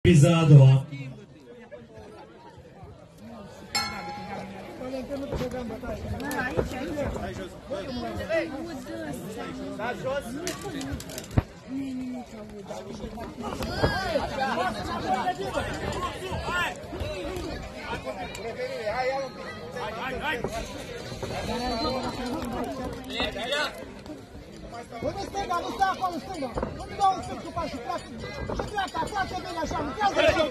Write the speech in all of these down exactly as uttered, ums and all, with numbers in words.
Viza a doua. Da jos. Unde stânga, nu stă acolo stânga. Nu-mi dau un stâng cu pași, pleacă. Și pleacă, foarte bine așa, nu pleacă.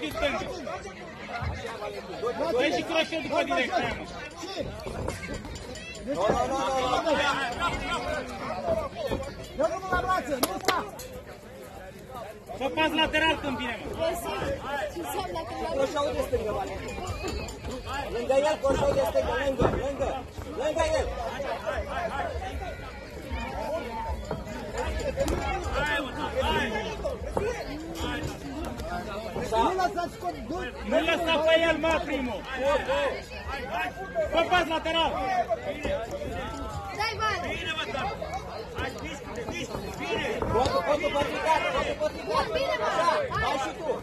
Dă și croșel după direcția aia, mă. Și? Nu, nu, nu, nu, nu. Dă drumul la brațe, nu sta. Fă pas lateral când vine, mă. Croșeul de stângă, Valentin. Lângă el, croșeul de stângă, lângă, lângă, lângă el. Nu lăsați scot, du. Nu lăsa pe el, mă, primul. Fă pas lateral. Dai, Val! Bine, mă, da. Hai, bine, bine. Potul, potul potricat, potul potricat. Bine, mă! Hai și tu.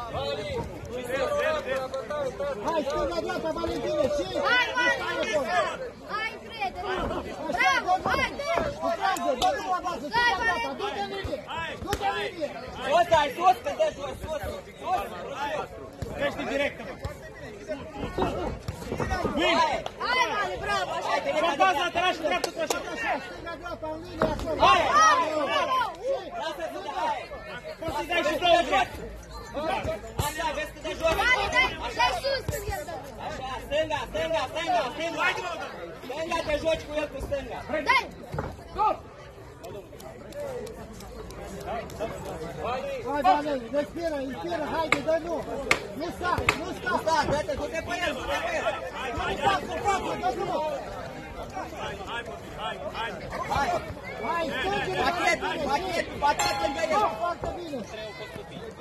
Hai, stânga, dreapta, Valentine, și? Hai, Val! Hai, prietene! Bravo! Hai, dă! Lucrează, dă drumul la brațe, stânga, dreapta, du-te în linie. Du-te în linie. Sus, hai, sus, că dă jos, sus, sus. Crește directă, mă. Hai, Hai, Vale, bravo! Așa! Fă pas lateral și dreaptă croșel. Stânga, dreapta, în linie, acolo. hai, Hai, bravo! lasă-ți, hai. Poți să-i dai și două drept. Așa, vezi cât de jos. Vale, dai! Dai sus când el dă! Așa, stânga, stânga, stânga, stânga. Stânga, te joci cu el cu stânga. Dai! Hai, Vale, respiră, inspiră, haide, dă nu. Nu sta, nu sta. Da, dă-te, du-te pe el, du-te pe el. Nu sta, cu față, dă drumul. Hai, Hai, stângi-le, pachet, pachet, pachet lângă el. foarte bine.